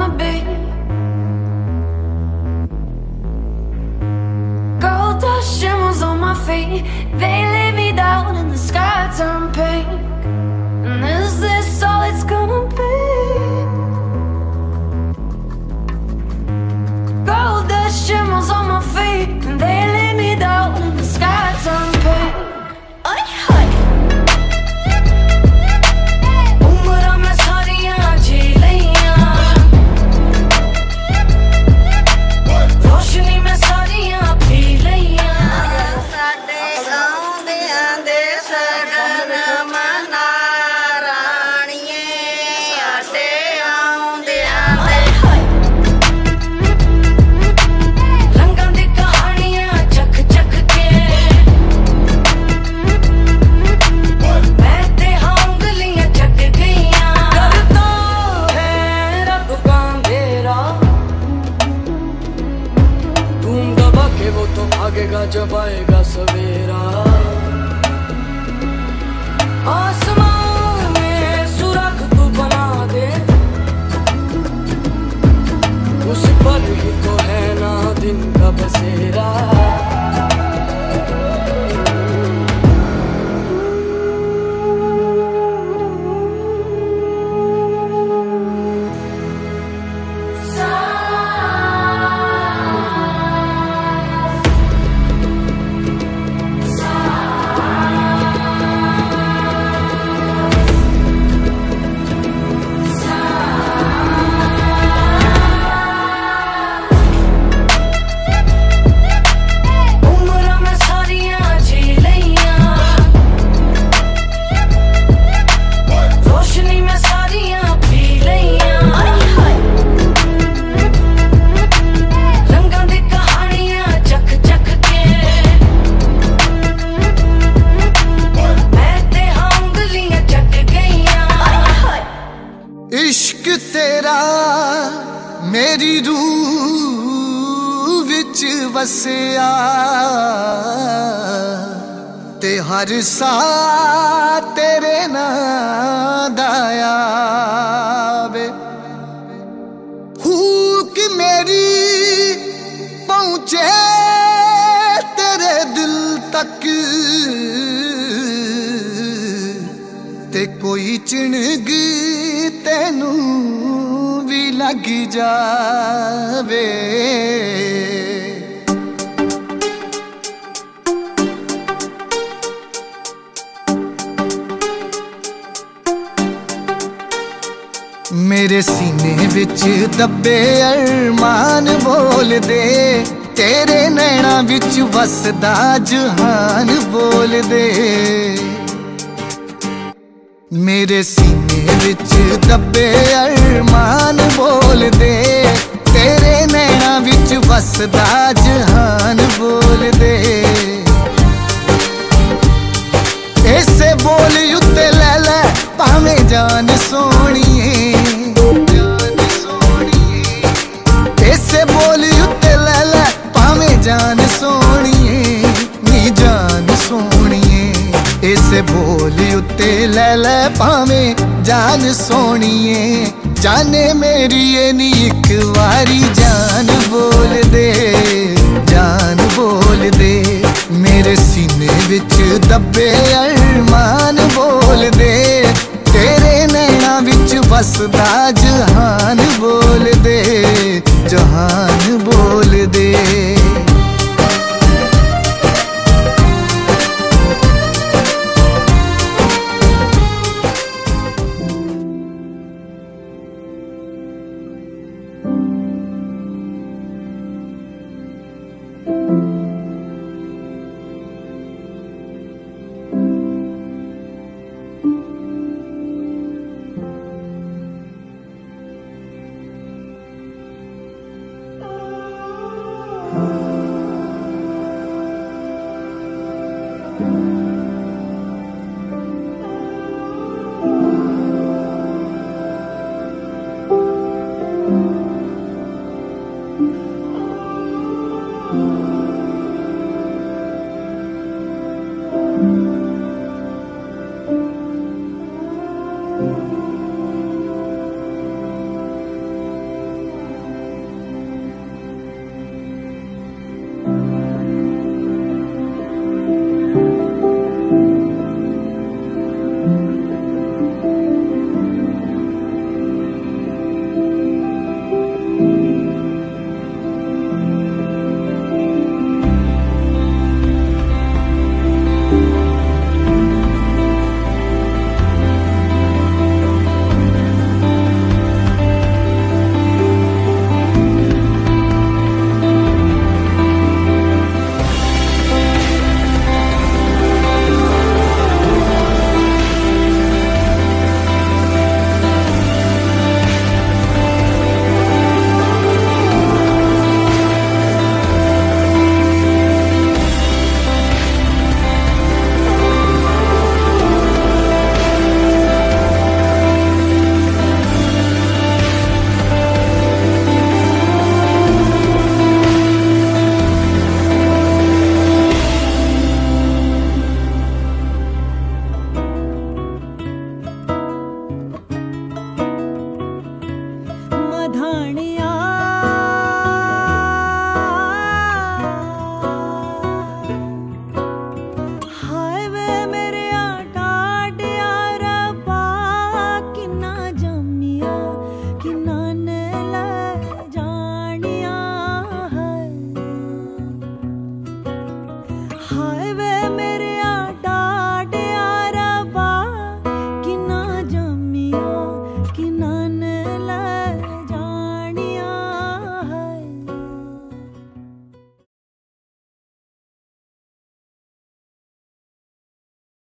gonna be. Gold dust shimmers on my feet, they lay me down and the sky turned pink. And is this all it's gonna be? Gold dust shimmers on my feet, and they lay me down and the sky turned pink. Oi, oi. उम्र में सारियां जी लियां, रोशनी में सारियां P लियां। साडे आउंदियां दे सगन मना राणिए, साडे आउंदियां दे रंगां दी कहानियां चख चख के मैं ते उंगलियां चट गईयां। करता है रब का अंधेरा, तुम दबा के वो तो भागेगा जब आएगा सवेरा। आसमान में सुराख तू बना दे, उस पर ही तो है ना दिन का बसेरा। उम्र में सारियां जी लियां, रोशनी में सारियां पी लियां। रंगां दी कहानियां चख चख के मैं ते उंगलियां चट गईयां। इश्क तेरा मेरी रूह विच वसिया, ते हर सा तेरे नां दा आवे। हुक मेरी पहुंचे तेरे दिल तक, ते कोई चिणग तेनू भी लग जावे। मेरे सीने विच दबे अरमान बोल दे, तेरे नैना विच वसदा जहान बोल दे। मेरे सीने विच दबे अरमान बोल दे, तेरे नैना विच वसदा जहान बोल दे। ऐसे बोल उत्ते ले ले भावें जान सोहणीए, ऐसे बोल उत्ते ले ले भावें जान सोहणीए, नी जान सोहणीए। ऐसे बोल उत्ते ले ले भावें जान सोहणीए, जाने मेरी ये नी एक वारी जान बोल दे, जान बोल दे। मेरे सीने विच दबे अरमान बोल दे, तेरे नैना विच वसदा जहान बोल दे, जहान बोल दे। जाने